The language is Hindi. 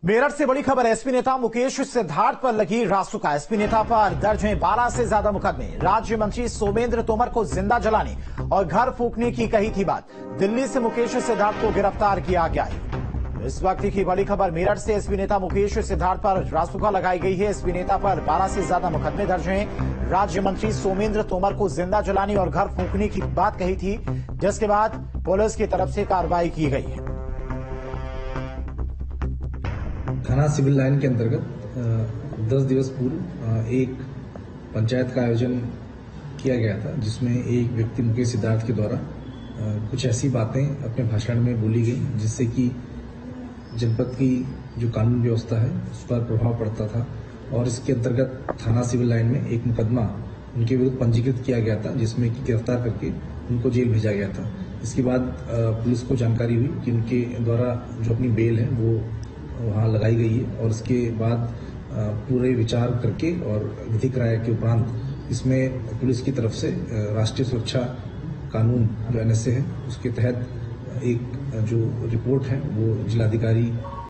मेरठ से बड़ी खबर। एसपी नेता मुकेश सिद्धार्थ पर लगी रासुका। एसपी नेता पर दर्ज हैं 12 से ज्यादा मुकदमे। राज्य मंत्री सोमेंद्र तोमर को जिंदा जलाने और घर फूंकने की कही थी बात। दिल्ली से मुकेश सिद्धार्थ को गिरफ्तार किया गया है। इस वक्त की बड़ी खबर मेरठ से। एसपी नेता मुकेश सिद्धार्थ पर रासुका लगाई गई है। एसपी नेता पर 12 से ज्यादा मुकदमे दर्ज हैं। राज्य मंत्री सोमेंद्र तोमर को जिंदा जलाने और घर फूंकने की बात कही थी, जिसके बाद पुलिस की तरफ से कार्रवाई की गई है। थाना सिविल लाइन के अंतर्गत 10 दिवस पूर्व एक पंचायत का आयोजन किया गया था, जिसमें एक व्यक्ति मुकेश सिद्धार्थ के द्वारा कुछ ऐसी बातें अपने भाषण में बोली गई जिससे कि जनपद की जो कानून व्यवस्था है उस पर प्रभाव पड़ता था। और इसके अंतर्गत थाना सिविल लाइन में एक मुकदमा उनके विरुद्ध पंजीकृत किया गया था, जिसमें कि गिरफ्तार करके उनको जेल भेजा गया था। इसके बाद पुलिस को जानकारी हुई कि उनके द्वारा जो अपनी बेल है वो वहां लगाई गई है, और इसके बाद पूरे विचार करके और विधिक राय के उपरांत इसमें पुलिस की तरफ से राष्ट्रीय सुरक्षा कानून जो NSA है उसके तहत एक जो रिपोर्ट है वो जिलाधिकारी